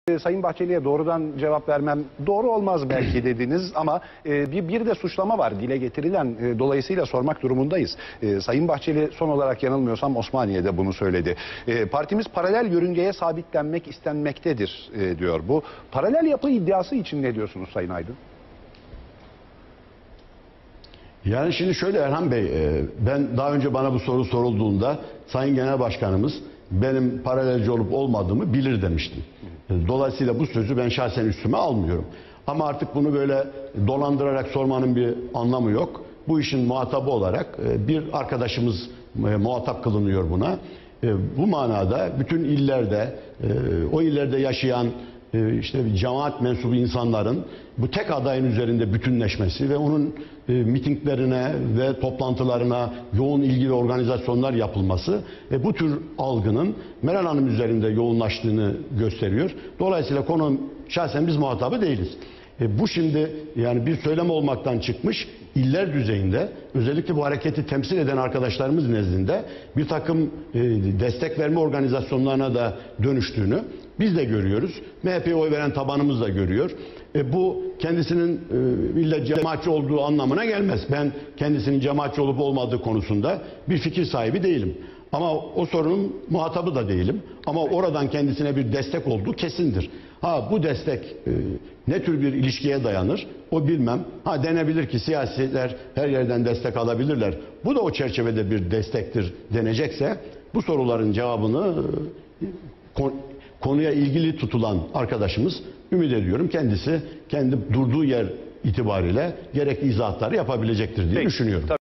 Sayın Bahçeli'ye doğrudan cevap vermem doğru olmaz belki dediniz ama bir de suçlama var dile getirilen, dolayısıyla sormak durumundayız. Sayın Bahçeli son olarak yanılmıyorsam Osmaniye'de bunu söyledi. Partimiz paralel yörüngeye sabitlenmek istenmektedir diyor. Bu paralel yapı iddiası için ne diyorsunuz Sayın Aydın? Yani şimdi şöyle Erhan Bey, ben daha önce bana bu soru sorulduğunda Sayın Genel Başkanımız benim paralelci olup olmadığımı bilir demiştim. Dolayısıyla bu sözü ben şahsen üstüme almıyorum. Ama artık bunu böyle dolandırarak sormanın bir anlamı yok. Bu işin muhatabı olarak bir arkadaşımız muhatap kılınıyor buna. Bu manada bütün illerde, o illerde yaşayan işte cemaat mensubu insanların bu tek adayın üzerinde bütünleşmesi ve onun mitinglerine ve toplantılarına yoğun ilgi ve organizasyonlar yapılması bu tür algının Meral Hanım üzerinde yoğunlaştığını gösteriyor. Dolayısıyla konu şahsen biz muhatabı değiliz. Bu şimdi yani bir söylem olmaktan çıkmış, iller düzeyinde özellikle bu hareketi temsil eden arkadaşlarımız nezdinde bir takım destek verme organizasyonlarına da dönüştüğünü biz de görüyoruz. MHP'ye oy veren tabanımız da görüyor. Bu kendisinin illa cemaatçi olduğu anlamına gelmez. Ben kendisinin cemaatçi olup olmadığı konusunda bir fikir sahibi değilim. Ama o sorunun muhatabı da değilim. Ama oradan kendisine bir destek olduğu kesindir. Ha bu destek ne tür bir ilişkiye dayanır o bilmem. Ha denebilir ki siyasiler her yerden destek alabilirler. Bu da o çerçevede bir destektir denecekse bu soruların cevabını konuya ilgili tutulan arkadaşımız ümit ediyorum kendisi kendi durduğu yer itibariyle gerekli izahatları yapabilecektir diye düşünüyorum.